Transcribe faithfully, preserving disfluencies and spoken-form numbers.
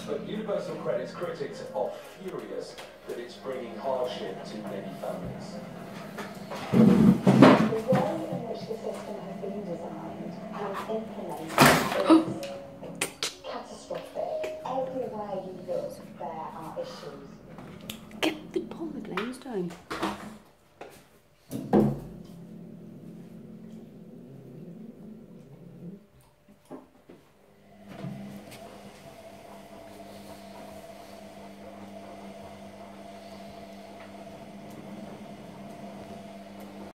But Universal Credit's critics are furious that it's bringing hardship to many families. The way in which the system has been designed and implemented is catastrophic. Everywhere you look, there are issues. Get the pomegranate down.